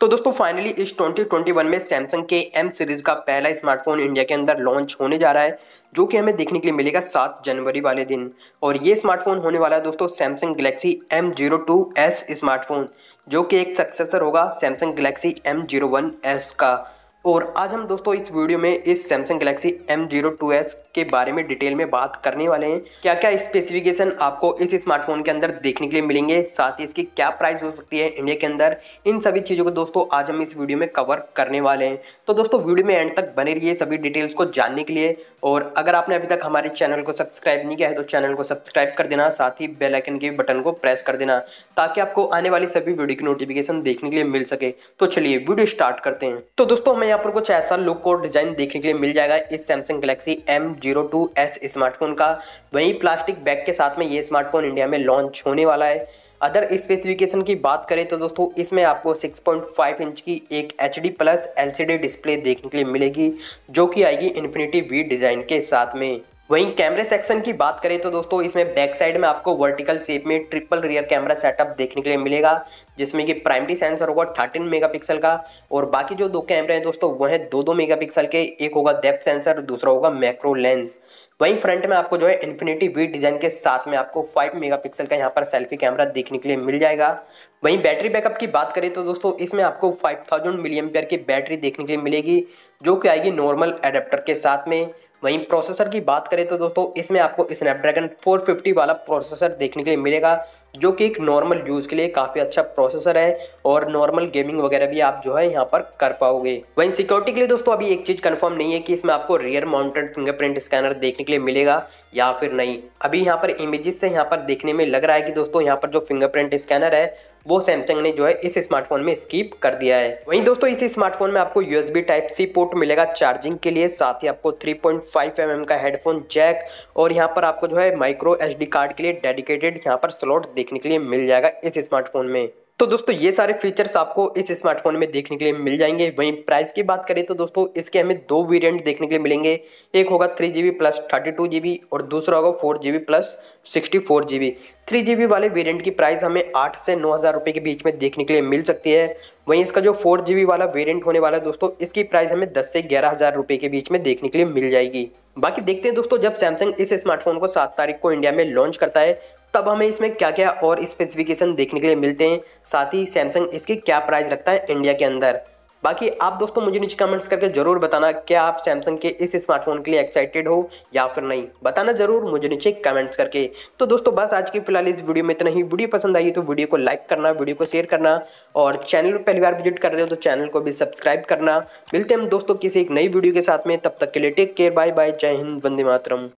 तो दोस्तों फाइनली इस 2021 में सैमसंग के एम सीरीज का पहला स्मार्टफोन इंडिया के अंदर लॉन्च होने जा रहा है, जो कि हमें देखने के लिए मिलेगा 7 जनवरी वाले दिन। और ये स्मार्टफोन होने वाला है दोस्तों सैमसंग गैलेक्सी M02s स्मार्टफोन, जो कि एक सक्सेसर होगा सैमसंग गैलेक्सी M01s का। और आज हम दोस्तों इस वीडियो में इस सैमसंग गैलेक्सी M02s के बारे में डिटेल में बात करने वाले हैं। क्या क्या स्पेसिफिकेशन आपको इस स्मार्टफोन के अंदर देखने के लिए मिलेंगे, साथ ही इसकी क्या प्राइस हो सकती है इंडिया के अंदर, इन सभी चीज़ों को दोस्तों आज हम इस वीडियो में कवर करने वाले हैं। तो दोस्तों वीडियो में एंड तक बने रहिए सभी डिटेल्स को जानने के लिए। और अगर आपने अभी तक हमारे चैनल को सब्सक्राइब नहीं किया है तो चैनल को सब्सक्राइब कर देना, साथ ही बेल आइकन के बटन को प्रेस कर देना, ताकि आपको आने वाली सभी वीडियो की नोटिफिकेशन देखने के लिए मिल सके। तो चलिए वीडियो स्टार्ट करते हैं। तो दोस्तों हमें यहाँ पर कुछ ऐसा लुक और डिजाइन देखने के लिए मिल जाएगा इस सैमसंग गैलेक्सी M02s स्मार्टफोन का। वहीं प्लास्टिक बैग के साथ में ये स्मार्टफोन इंडिया में लॉन्च होने वाला है। अदर स्पेसिफिकेशन की बात करें तो दोस्तों इसमें आपको 6.5 इंच की एक HD प्लस LCD डिस्प्ले देखने के लिए मिलेगी, जो कि आएगी इन्फिनिटी वी डिजाइन के साथ में। वहीं कैमरे सेक्शन की बात करें तो दोस्तों इसमें बैक साइड में आपको वर्टिकल शेप में ट्रिपल रियर कैमरा सेटअप देखने के लिए मिलेगा, जिसमें कि प्राइमरी सेंसर होगा 13 मेगापिक्सल का, और बाकी जो दो कैमरे हैं दोस्तों वो हैं 2-2 मेगापिक्सल के। एक होगा डेप्थ सेंसर, दूसरा होगा मैक्रो लेंस। वहीं फ्रंट में आपको जो है इन्फिनिटी वी डिजाइन के साथ में आपको 5 मेगापिक्सल का यहाँ पर सेल्फी कैमरा देखने के लिए मिल जाएगा। वहीं बैटरी बैकअप की बात करें तो दोस्तों इसमें आपको 5000 मिली एम्पियर की बैटरी देखने के लिए मिलेगी, जो कि आएगी नॉर्मल एडेप्टर के साथ में। वहीं प्रोसेसर की बात करें तो दोस्तों इसमें आपको स्नैपड्रैगन 450 वाला प्रोसेसर देखने के लिए मिलेगा, जो कि एक नॉर्मल यूज़ के लिए काफ़ी अच्छा प्रोसेसर है, और नॉर्मल गेमिंग वगैरह भी आप जो है यहाँ पर कर पाओगे। वहीं सिक्योरिटी के लिए दोस्तों अभी एक चीज़ कंफर्म नहीं है कि इसमें आपको रियर माउंटेड फिंगरप्रिंट स्कैनर देखने के लिए मिलेगा या फिर नहीं। अभी यहाँ पर इमेजेस से यहाँ पर देखने में लग रहा है कि दोस्तों यहाँ पर जो फिंगरप्रिंट स्कैनर है वो सैमसंग ने जो है इस स्मार्टफोन में स्किप कर दिया है। वहीं दोस्तों इस स्मार्टफोन में आपको USB Type-C पोर्ट मिलेगा चार्जिंग के लिए, साथ ही आपको 3.5 mm का हेडफोन जैक, और यहाँ पर आपको जो है माइक्रो SD कार्ड के लिए डेडिकेटेड यहाँ पर स्लॉट देखने के लिए मिल जाएगा इस स्मार्टफोन में। तो दोस्तों ये सारे फीचर्स आपको इस स्मार्टफोन में देखने के लिए मिल जाएंगे। वहीं प्राइस की बात करें तो दोस्तों इसके हमें 2 वेरिएंट देखने के लिए मिलेंगे। एक होगा 3GB प्लस 32GB और दूसरा होगा 4GB प्लस 64GB। 3GB वाले वेरिएंट की प्राइस हमें 8 से 9,000 रुपये के बीच में देखने के लिए मिल सकती है। वहीं इसका जो 4GB वाला वेरिएंट होने वाला है दोस्तों इसकी प्राइस हमें 10 से 11,000 रुपये के बीच में देखने के लिए मिल जाएगी। बाकी देखते हैं दोस्तों जब सैमसंग इस स्मार्टफोन को 7 तारीख को इंडिया में लॉन्च करता है तब हमें इसमें क्या क्या और स्पेसिफिकेशन देखने के लिए मिलते हैं, साथ ही सैमसंग इसकी क्या प्राइस रखता है इंडिया के अंदर। बाकी आप दोस्तों मुझे नीचे कमेंट्स करके जरूर बताना क्या आप सैमसंग के इस स्मार्टफोन के लिए एक्साइटेड हो या फिर नहीं, बताना जरूर मुझे नीचे कमेंट्स करके। तो दोस्तों बस आज की फिलहाल इस वीडियो में इतना ही। वीडियो पसंद आई तो वीडियो को लाइक करना, वीडियो को शेयर करना, और चैनल पर पहली बार विजिट कर रहे हो तो चैनल को भी सब्सक्राइब करना। मिलते हैं हम दोस्तों किसी एक नई वीडियो के साथ में, तब तक के लिए टेक केयर, बाय बाय, जय हिंद, वंदे मातरम।